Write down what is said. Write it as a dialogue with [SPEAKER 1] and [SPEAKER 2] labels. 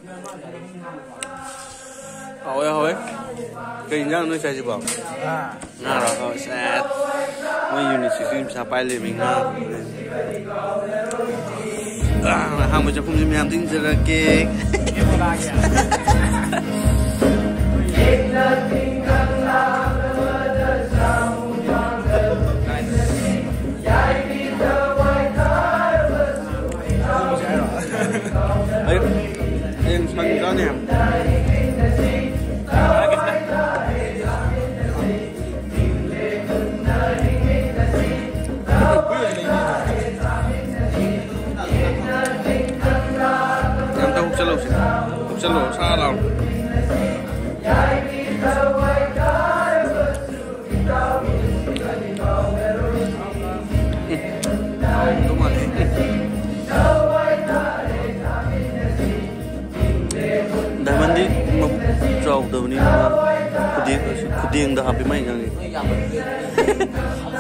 [SPEAKER 1] Hỏi cái nhang nó chạy gì bảo ngà rồi sẽ mấy unit phim sao bay lên mình hàng một trăm phút mình làm tính ra kê ấy em sang đó nè Chalo xa lòng đúng rồi đại mình đi mà trâu từ mình đi kuding dah habis main yang ni